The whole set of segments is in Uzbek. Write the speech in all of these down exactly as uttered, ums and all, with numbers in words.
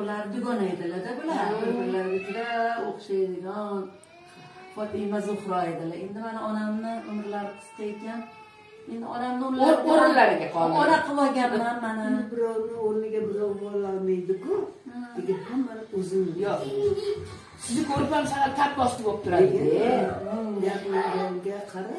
ular dugona edilar-da bular. Bir-birlariga juda o'xshaydigan Fotima Zuhro edilar. Endi mana onamni umrlari qisqa ekan. Endi onamni o'rinlariga qoldi. Ona qilib olganman mana. Birovni o'rniga birov bo'lolmaydi-ku. Degan hammani o'zim. Yo'q. Sizni ko'rib ham sal tap bosib bo'lib turadi. Gaplarga qara.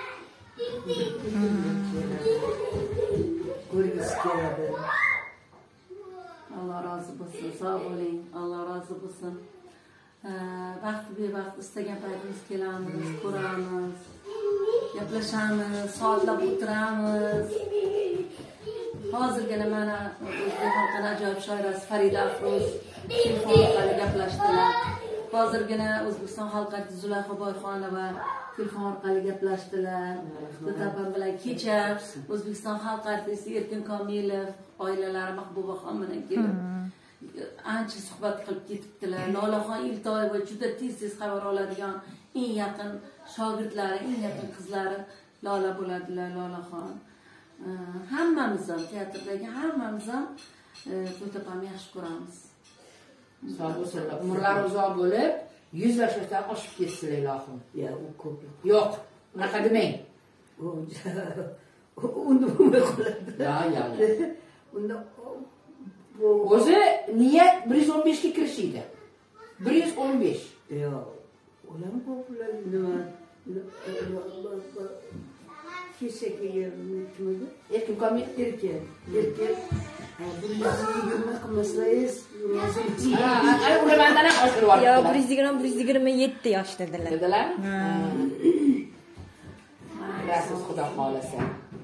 Ko'rgisi keladi. Alloh rozi bo'lsin, sog' bo'ling. Alloh rozi bo'lsin. Vaqt bevaqt istagan paytimiz kelamiz, ko'ramiz, gaplashamiz, soatlab o'tiramiz. Hozirgina mana o'zbek xalqining ajoyib shoirasi Farida Afroz telefon orqali gaplashdilar. Hozirgina O'zbekiston xalq artisti Zulayho Boyxonova telefon orqali gaplashdilar. Bitabam bilan kecha O'zbekiston xalq artisti Erkin Komilov oilalari Mahbubaxon bilan kelib ancha suhbat qilib ketibdilar. Lolaxon Iltoyeva juda tez-tez xabar oladigan eng yaqin shogirdlari, eng yaqin qizlari Lola bo'ladilar, Lolaxon. Hammamiz ham teatrdagi hammamiz ham To'tapamni yaxshi ko'ramiz. Sog' bo'lsinlar. Umrlari uzoq bo'lib, yuz yoshdan oshib ketsinlar ilohim. Ya, u ko'p. Yo'q, unaqa demang. Unda bo'lmay qoladi. Ya, ya, ya. Unda o'zi niyat bir yuz o'n besh ga kirishdi. bir yuz o'n besh. Yo'q. Ular ko'plar nima? Kesakiga kimdi? Erkin Komil Erkin. Erkin. bir yuz yigirma qilmasangiz, Ha, ana ular mendan ham oshirib yubordi. Yo, bir yuz yigirma bir yuz yigirma yetti yosh dedilar. Dedilar? Rasiz xudo xolasa.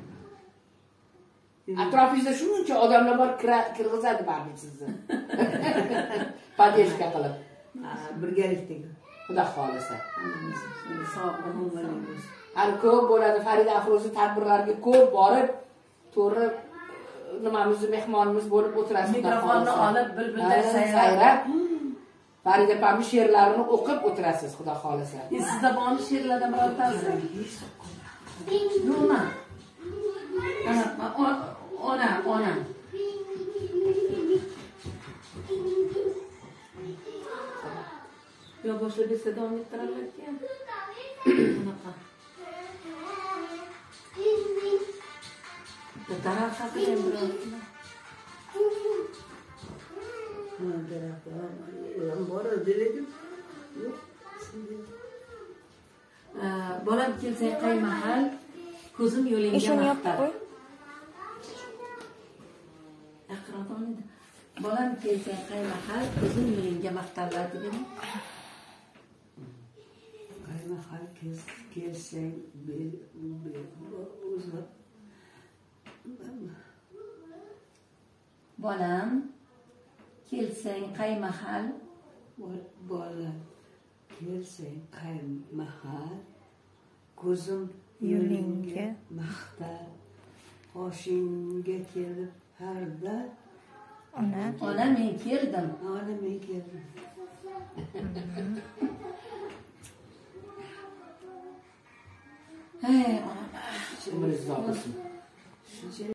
Atrofingizda shuncha odamlar bor, kirgizadi barcha sizni. Podeshka qilib. birgalikdagi. Xudo xolasa. Sog' bo'ling. Har ko'p bo'ladi Farida Afrozi tadbirlarga ko'p borib, to'g'ri nimamizni mehmonimiz bo'lib o'tirasiz. Mikrofonni olib bilbildan sayrab, Farida opamning she'rlarini o'qib o'tirasiz, xudo xolasa. Sizda bormi she'rlardan birortasi? Nima? Ana, ona, ona. Yo, boshqa desa davom ettirarlar ekan. Bunaqa. Taraf haqida ham birorta. Ha, taraf. Ham bor edi. Bolam kelsa qay mahal ko'zim yo'lingga maqtar. Aqrodon edi. Bolam kelsa qay mahal ko'zim yo'lingga maqtarlar dedim. Qay mahal kelsang o'zim Bolam kelsang qay mahal bolam kelsang qay mahal ko'zim yo'lingga maqtar qoshingga kelib harda ona ona men keldim. ona men keldim. Hey, ona. Umringiz uzoq bo'lsin.